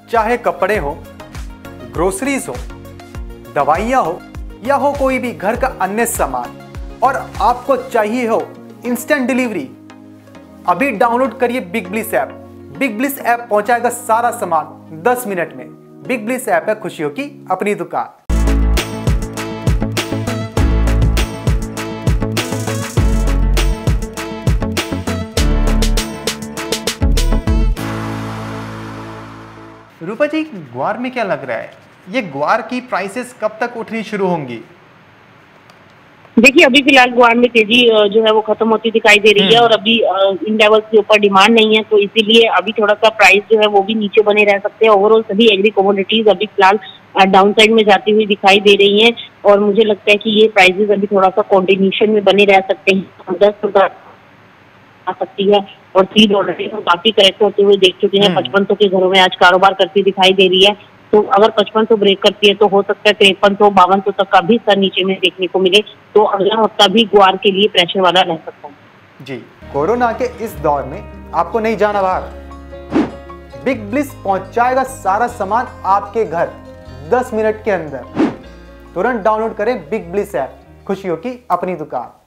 चाहे कपड़े हो, ग्रोसरीज हो, दवाइयाँ हो या हो कोई भी घर का अन्य सामान, और आपको चाहिए हो इंस्टेंट डिलीवरी, अभी डाउनलोड करिए big bliss app. Big bliss app पहुंचाएगा सारा सामान 10 मिनट में। बिग ब्लिस ऐप है खुशियों की अपनी दुकान। रूपा जी, ग्वार में क्या लग रहा है? ये ग्वार की प्राइसेस कब तक उठनी शुरू होंगी? देखिए, अभी फिलहाल ग्वार में तेजी जो है वो खत्म होती दिखाई दे रही है और अभी इन लेवल्स के ऊपर डिमांड नहीं है, तो इसीलिए अभी थोड़ा सा प्राइस जो है वो भी नीचे बने रह सकते हैं। ओवरऑल सभी एग्री कमोडिटीज अभी फिलहाल डाउन साइड में जाती हुई दिखाई दे रही हैं और मुझे लगता है कि ये प्राइसेस अभी थोड़ा सा कॉन्टिन्यूशन में बने रह सकते हैं। 10 आ सकती है और सीड ऑलरेडी हम काफी करेक्ट होते हुए देख चुके हैं। 5500 के घरों में आज कारोबार करती दिखाई दे रही है, तो अगर 5500 ब्रेक करती है तो हो सकता है 5300 5200 तक का भी स्तर नीचे में देखने को मिले, तो अगला हफ्ता भी ग्वार के लिए प्रेशर वाला रह सकता है। जी, कोरोना के इस दौर में आपको नहीं जाना बाहर। बिग ब्लिस पहुंचाएगा सारा सामान आपके घर 10 मिनट के अंदर। तुरंत डाउनलोड करें बिग ब्लिस ऐप, खुशियों की अपनी दुकान।